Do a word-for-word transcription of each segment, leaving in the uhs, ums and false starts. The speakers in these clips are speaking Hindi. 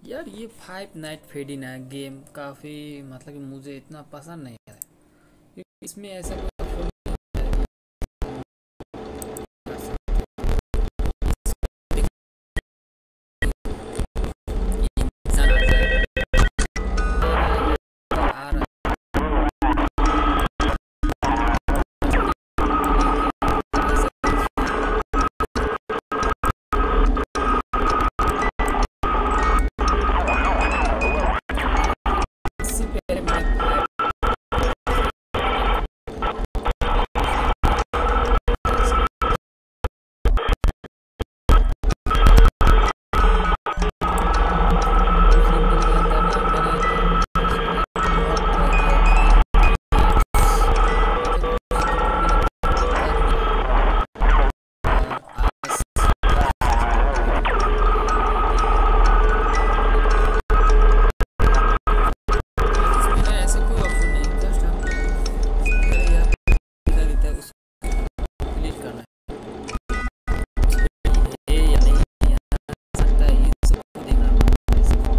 यार ये फाइव नाइट फेडी ना गेम काफ़ी मतलब कि मुझे इतना पसंद नहीं है क्योंकि इसमें ऐसा कोई afford नहीं कर सकते। ये इंसान आ जाए, आ रहा है, ऐसा इससे पहले मैंने फाइव उस गेम के अंदर ना मैंने बहुत ट्राई किया लेकिन उस गेम को मैंने कंप्लीट कर दिया। और आज इसमें ना ऐसा कोई ऑप्शन नहीं, जस्ट हमको पहले यहाँ लिखा रहता है उसको क्लिक करना है या नहीं यहाँ सकता है, ये सबको देखना पड़ता है इसको।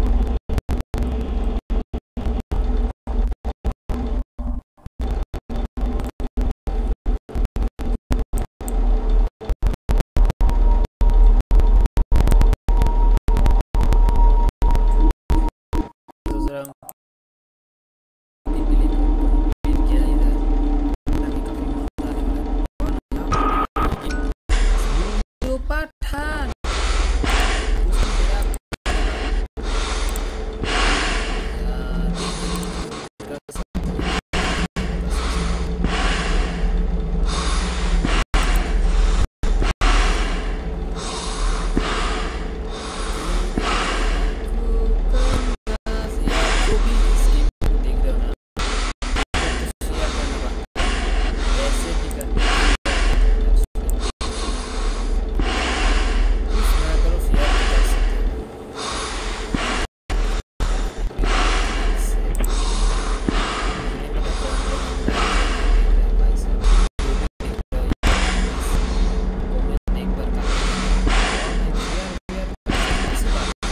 दूसरा कंप्लीट किया इधर, हालांकि काफ़ी मजा आने वाला है। और यहाँ जो पठान उसमें मेरा यार कर सकते हैं, कर सकते हैं। यार जो भी इस गेम को देख रहे हो ना, तो शेयर करना बनता है, ऐसे भी करके शेयर कुछ ना करो, शेयर तो कर सकते हो। इससे मेरे मेरा कॉन्टेंट लाइक करके देख रहे हैं भाई साहब, जो भी देख रहे हो कमेंट एक बार कर देना और नहीं शेयर वेयर कर सकते हैं, ऐसी बात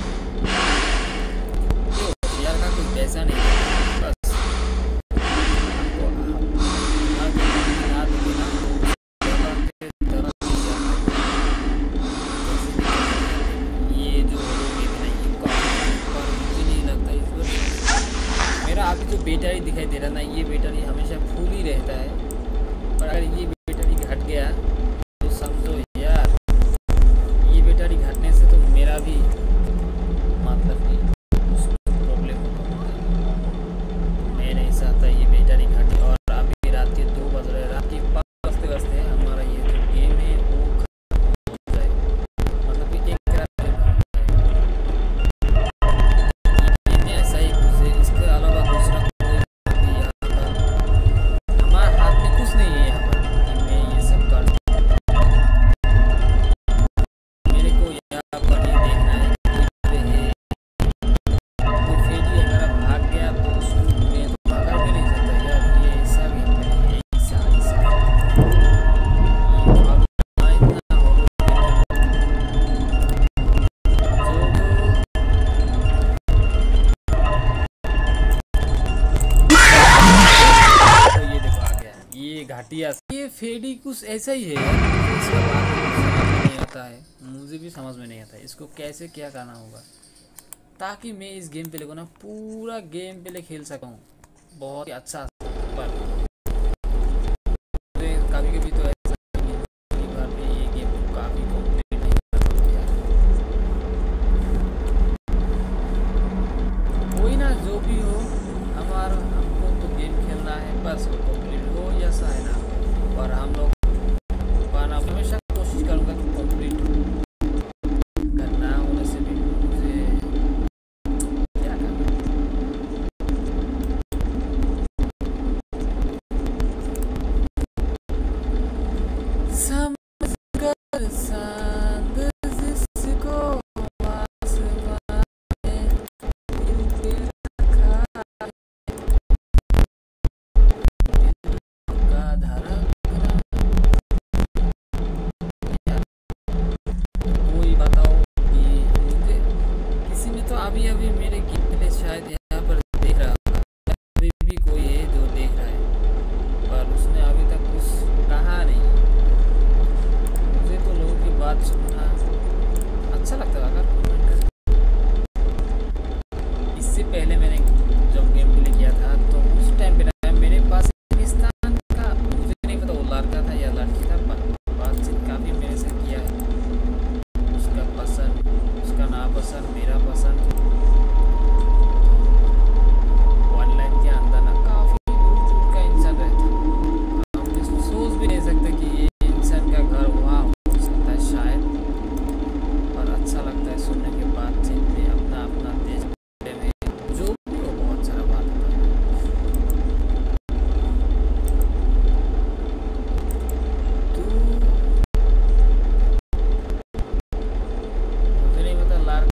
देखो शेयर का कोई पैसा नहीं है, बस हमको दिमाग में बना दोगे ना तो तरह के तरह की शेयर करेंगे, कैसे भी करेंगे। ये जो लोग हैं ना ये काफ़ी पर मुझे नहीं लगता इस बार मेरा अभी जो बैटरी दिखाई दे रहा ना, ये बैटरी हमेशा फुल ही रहता है, पर अगर ये बैटरी घट गया तो समझो यार, ये बैटरी घटने से तो मेरा भी मतलब कि उसमें प्रॉब्लम होगा मुझे। मैं नहीं चाहता ये बैटरी घटे। और अभी रात के दो बज रहे हैं, रात के पाँच बजते बजते हमारा ये जो गेम है वो खत्म हो जाए, मतलब कि एक रात में खत्म हो जाएगा। ये गेम में ऐसा ही कुछ है, इसके अलावा दूसरा कोई भी यहाँ पर हमारे हाथ में कुछ नहीं है यहाँ पर कि मैं ये सब कर मेरे को यहाँ पर ये देखना है कोई है कोई फेडी अगर अब भाग गया तो उसको मैं तो पकड़ भी नहीं सकता यार, ये ऐसा गेम में नहीं है, ऐसा ऐसा ये तो अब हाँ इतना हॉरर जो तो ये देखो आ गया ये घाटिया। ये फेडी कुछ ऐसा ही है यार, मुझे इसका बात समझ में नहीं आता है, मुझे भी समझ में नहीं आता है इसको कैसे क्या करना होगा ताकि मैं इस गेम प्ले को ना पूरा गेम प्ले खेल सकूं बहुत ही अच्छा से। पर मुझे कभी कभी तो ऐसा कि कई बार मैं ये गेम को काफ़ी कंप्लीट नहीं कर पाता यार। कोई ना जो भी हो, हमारा हमको तो गेम खेलना है, बस वो कंप्लीट हो या चाहे ना हो, पर हम लोग पाना हमेशा कोशिश करूँगा कि कंप्लीट हो। करना होने से भी मुझे क्या करना अभी अभी मेरे गेम प्ले शायद यहाँ पर देख रहा होगा, अभी भी कोई है जो देख रहा है, पर उसने अभी तक कुछ कहा नहीं। मुझे तो लोगों की बात सुनना अच्छा लगता है अगर कमेंट कर। इससे पहले मैंने जब गेम प्ले किया था तो उस टाइम पे मेरे पास पाकिस्तान का, मुझे नहीं पता वो लड़का था या लड़की था, बातचीत काफ़ी मेरे से किया है। उसका पसंद, उसका नापसंद, मेरा पसंद, ऑनलाइन के अंदर ना काफ़ी दूर दूर का इंसान रहता है। हम इसको सोच भी नहीं सकते कि ये इंसान का घर वहाँ हो सकता है शायद, और अच्छा लगता है सुनने के बातचीत में अपना अपना देश में जो भी हो, बहुत सारा बात होता है। तो मुझे नहीं पता लार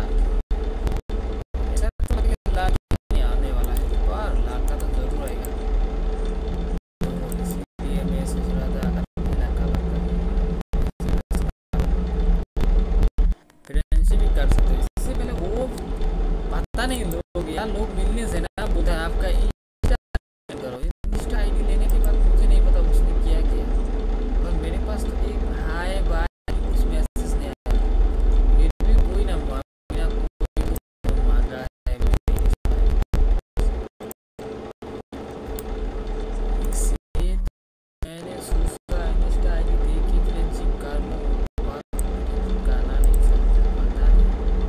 ऐसा तो लगे लार नहीं आने वाला है, पर लार का तो जरूर आएगा। तो इसलिए मैं सोच रहा था अकेला कवर फ्रेंडशिप भी कर सकते हैं। इससे पहले वो पता नहीं लोग या लोग मिलने से ना बोलते हैं आपका इंस्टा करो, इंस्टा आईडी लेने के बाद मुझे नहीं पता उसने क्या किया, पर मेरे पास तो एक हाय बाय कुछ मैसेज नहीं आया, फिर भी कोई ना मांगा, कोई मांगा है मेरे इससे मैंने सोचा इंस्टा आईडी देखी फ्रेंडशिप कर लो, गाना नहीं सकता, पता नहीं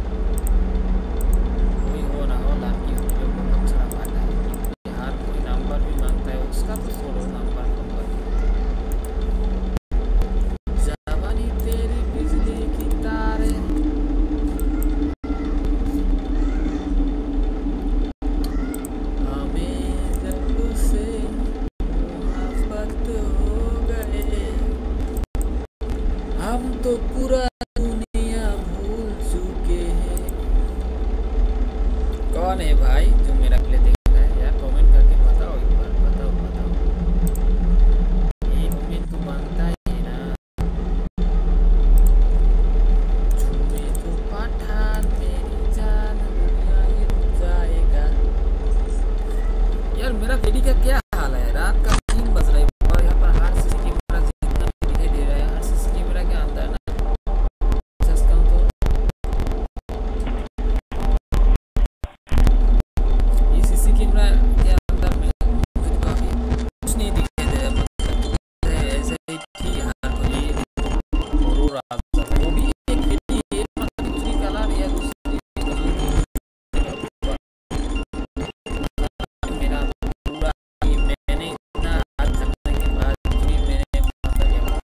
कोई हो ना हो, लड़की हो तो बहुत सारा फायदा है। हर कोई नंबर भी मांगता है, उसका तो छोड़ो नंबर नंबर। जवानी तेरी बिजली की तारे, हमें जब से मोहब्बत हो गए, हम तो पूरा दुनिया भूल चुके हैं। कौन है भाई जो मेरा प्ले देख रहा है यार, कमेंट करके बताओ एक बार, बताओ बताओ, एक कमेंट तो बनता ही है ना। छुए तो पठान मेरी जान, दुनिया ही रुक जाएगा। यार मेरा बेटी का क्या हाल है, रात का तीन बज रहा है और यहाँ पर हर सीसी कैमरा जितना भी दिखाई दे रहा है, हर सीसी कैमरा के अंदर ना जस्ट कम तो ये सीसी कैमरा के अंदर में मुझे तो काफी कुछ नहीं दिखाई दे रहा, मतलब है ऐसे ही कि हाँ तो ये रो रहा था, वो भी एक बेटी है, मतलब दूसरी कलर या दूसरी मेरा पूरा ये मैंने इतना हाथ करने के बाद भी मैंने मतलब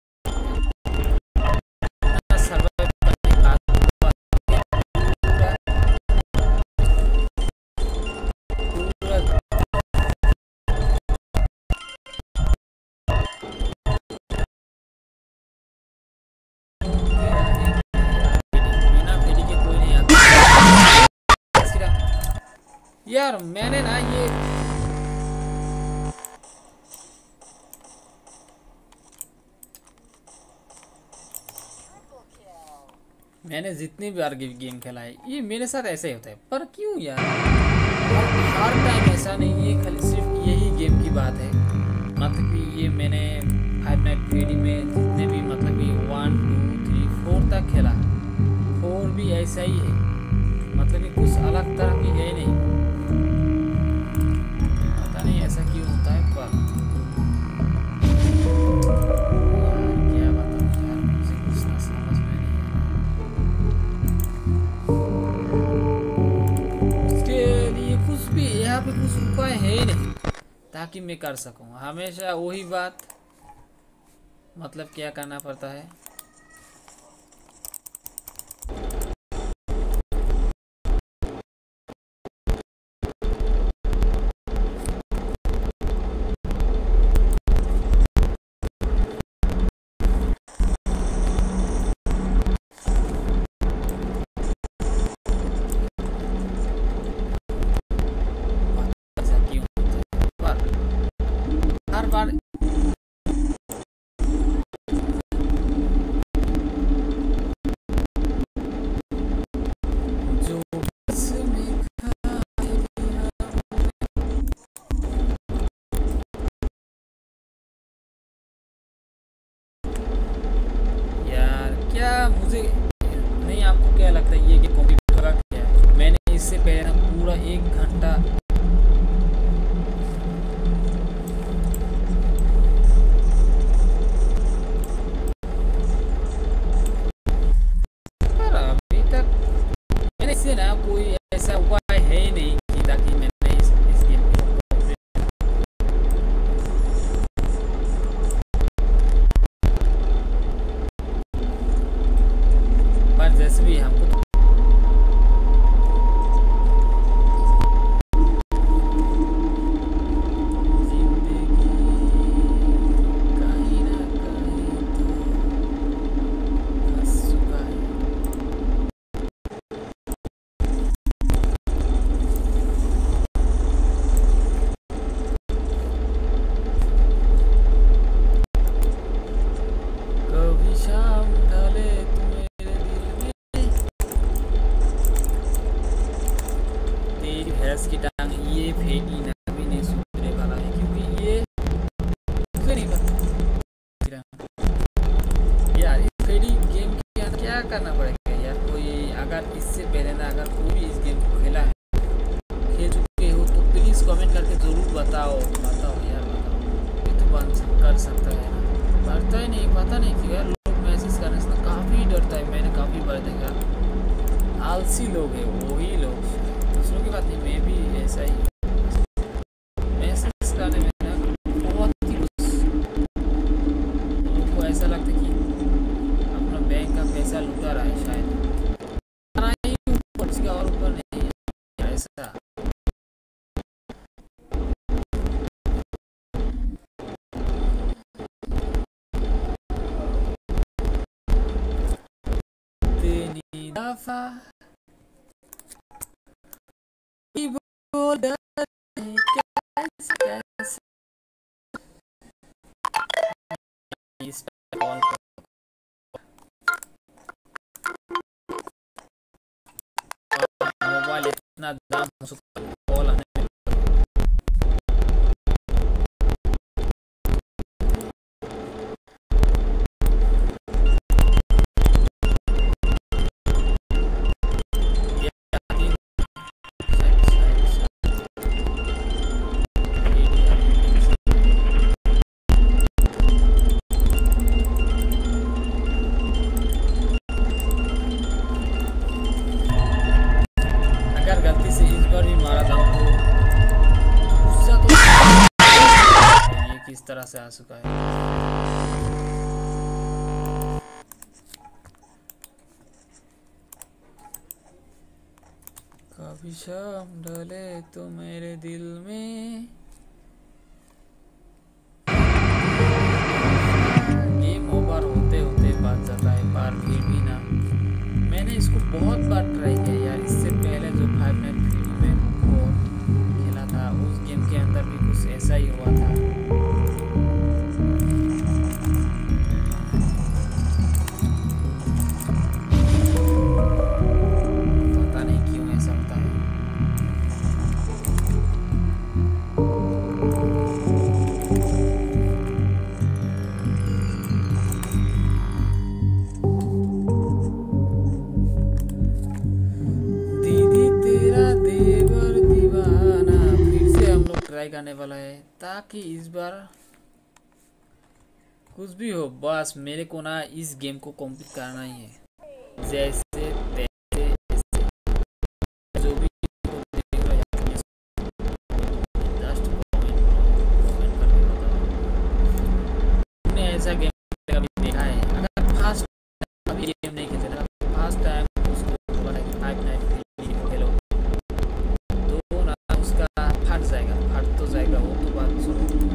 इतना सर्वाइव करने के बाद पूरा पूरा बिना फेरी के कोई नहीं आता। यार मैंने ना ये मैंने जितनी बार गेम खेला है ये मेरे साथ ऐसे ही होता है, पर क्यों यार हर टाइम ऐसा नहीं है, खाली सिर्फ यही गेम की बात है। मतलब कि ये मैंने फाइव नाइट फ्रेडी में जितने भी मतलब कि वन टू थ्री फोर तक खेला, फोर भी ऐसा ही है, मतलब कि कुछ अलग तरह की है नहीं, पता नहीं ऐसा क्यों होता है। पर यार क्या बताऊं यार, मुझे कुछ ना समझ में नहीं आ रहा। उसके लिए कुछ भी यहाँ पे कुछ उपाय है ही नहीं ताकि मैं कर सकूं, हमेशा वही बात, मतलब क्या करना पड़ता है। ऐसा क्यों होता है? पर हर बार इससे ना कोई ऐसा उपाय है ही नहीं कि ताकि मैंने इस, इस गेम को कंप्लीट। पर जैसे भी हमको तो की टांग ये फेंकी ना भी नहीं सुधरने वाला है, क्योंकि ये नहीं पता यार इस फेडी गेम के अंदर क्या करना पड़ेगा यार। कोई अगर इससे पहले ना अगर कोई भी इस गेम को खेला है, खेल चुके हो तो प्लीज कमेंट करके जरूर बताओ बताओ यार बताओ। ये तो बन कर सकता है ना, करता ही नहीं, पता नहीं क्यों यार लोग मैसेज करने से काफ़ी डरता है। मैंने काफ़ी बार देखा आलसी लोग है वही लोग, दूसरों की बात नहीं, मैं भी ऐसा ही मैसेज करने में ना बहुत ही लोगों को ऐसा लगता है कि अपना बैंक का पैसा लुटा रहा है शायद, ऊपर और ऊपर नहीं ऐसा। तेरी दफा मोबाइल इतना दाम हो सकता है कॉल आने तरह से आ चुका है। कभी शाम ढले तो मेरे दिल में, गेम ओवर होते होते बात जाता है पर फिर भी ना, मैंने इसको बहुत बार ट्राई किया यार। इससे पहले जो फाइव नाइट फ्रेडी में खेला था उस गेम के अंदर भी कुछ ऐसा ही हुआ था। ट्राई करने वाला है ताकि इस बार कुछ भी हो, बस मेरे को ना इस गेम को कंप्लीट करना ही है। जैसे तैसे जो भी जस्ट कमेंट करके बताओ तुमने ऐसा गेम कभी देखा है। अगर फर्स्ट अभी गेम नहीं खेलते ना, फर्स्ट टाइम उसको बोला कि फाइव नाइट खेलो तो ना उसका फट जाएगा, फट तो जाएगा वो तो बात सुनो।